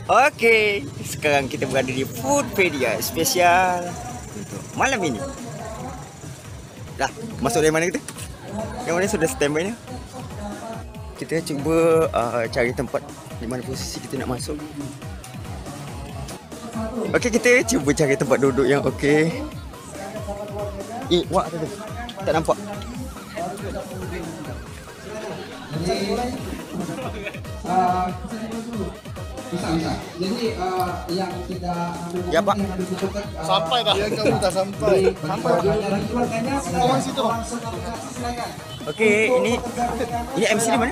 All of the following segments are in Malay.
Oke, sekarang kita berada di Foodpedia spesial untuk malam ini. Dah, masuk dari mana kita? Yang mana sudah standby nya? Kita cuba cari tempat di mana posisi kita nak masuk. Okey, kita cuba cari tempat duduk yang okey. Wak tu. Tak nampak. Bisa. Jadi yang tidak Ya, Pak. Sampai dah. Ya, kamu tak sampai. Kawan situ. Okey, ini MC di mana?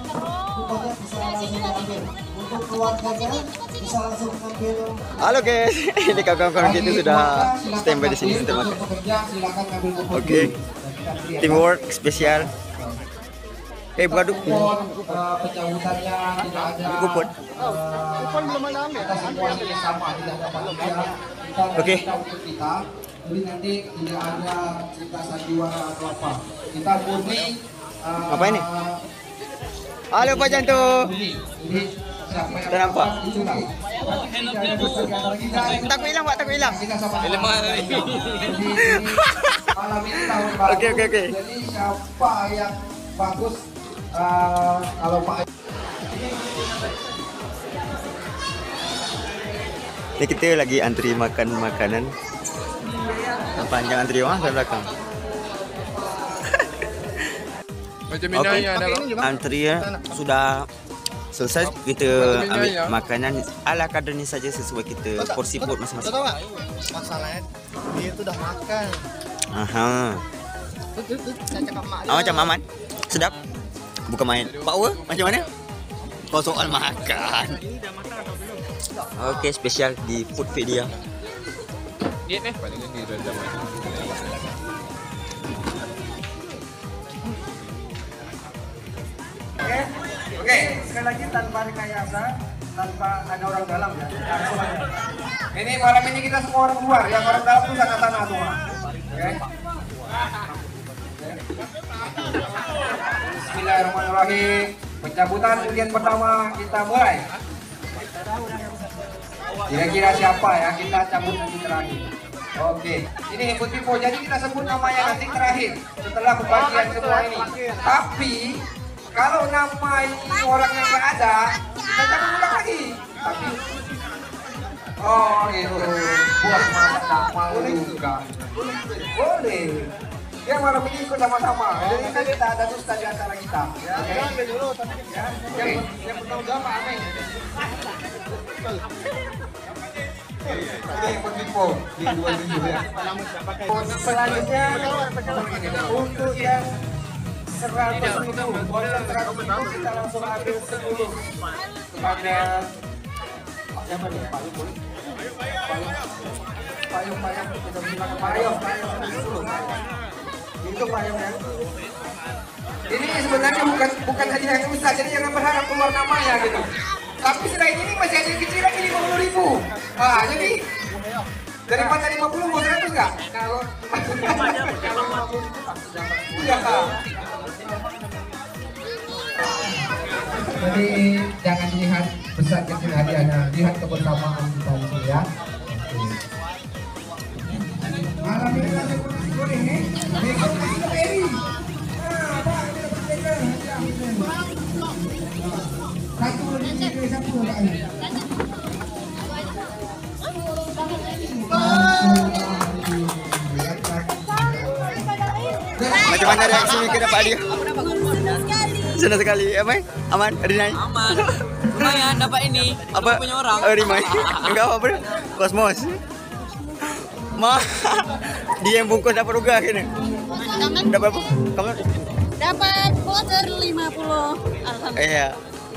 Halo guys, ini kawan-kawan kita sudah standby di sini setelah makan. Okey, teamwork spesial. Beraduk. Pencabutannya tidak ada. Kupon. Kupon belum ada ambil. Kita semuanya sama, tidak ada panitia. Oke. Untuk kita, jadi nanti tidak ada cerita sandiwara atau apa. Kita murni. Apa ini? Halo Pak Janto. Jadi siapa yang Tak nampak. itulah. Takut hilang Pak, takut hilang. Kita sama. Malam ini tahun baru. Okey. Jadi siapa yang bagus kalau Pak. Ini kita lagi antri makan makanan. Panjang antri orang ke belakang. Macam Okey, minyak antrian sudah selesai. Kita ambil makanan ala kadar ni saja sesuai kita porsi perut masing-masing. Tahu tak? Masalahnya dia tu dah makan. Aha. Saya cakap mak. Macam aman? Sedap? Bukan main. Power macam mana? Kau soal makan. Okey, spesial di Foodpedia. Diet ni? Paling ni dah jam. Oke, sekali lagi tanpa rekayasa, tanpa ada orang dalam ya. Langsung aja. Ini malam ini kita semua orang luar, yang orang dalam itu sana tanah semua. Oke. Bismillahirrahmanirrahim. Pencabutan undian pertama kita mulai. Kira-kira siapa ya kita cabut nanti terakhir. Oke, ini input info. Jadi kita sebut namanya nanti terakhir setelah pembagian semua ini. Tapi kalau nama ini orang yang nggak ada, kita cabut ulang lagi. Tapi itu buat nama juga. Boleh. Ya malam ini ikut sama-sama. Jadi kan kita ada dusta di antara kita. Ya, oke. Dulu, ya. Yang bertanggung jawab Pak Ameng. Oke, info di 27 ya. Selanjutnya untuk yang 100 itu, voucher 100 itu kita langsung ambil 10 kepada siapa nih? Payung kita bilang payung itu payung ya. Ini sebenarnya bukan hanya yang susah, jadi jangan berharap keluar namanya gitu. Tapi selain ini masih ada kecil lagi 50.000. Jadi daripada 50 mau 100 nggak? Kalau 50 pasti dapat. Iya. Jadi jangan lihat besar kecil hadiahnya, lihat kebersamaan kita di sini ya. Malam ini kita boleh nih. Macam mana reaksi ni dapat dia? Senang sekali. Apa? Aman? Rinai? Aman. Lumayan dapat ini. Apa? Punya orang. Rimai. Enggak apa-apa. Kosmos. Dia yang bungkus dapat juga akhirnya. Dapat apa? Kamu? Dapat voucher 50. Alhamdulillah. Iya.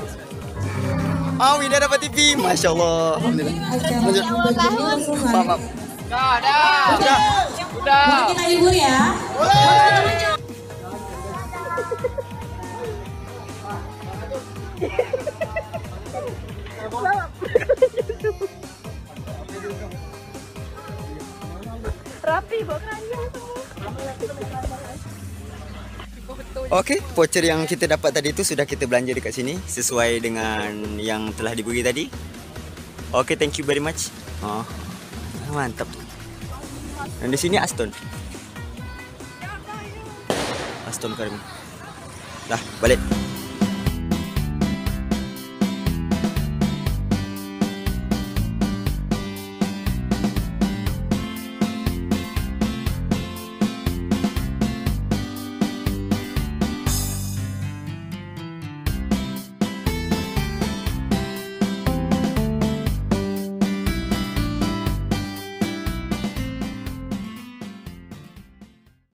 Wida dapat TV. Masya Allah. Alhamdulillah. Maaf. Udah. Kita libur ya. Rapi bokanya. Okey, voucher yang kita dapat tadi itu sudah kita belanja dekat sini sesuai dengan yang telah diberi tadi. Oke, thank you very much. Oh, mantap. Dan di sini Aston Karim. Dah, balik.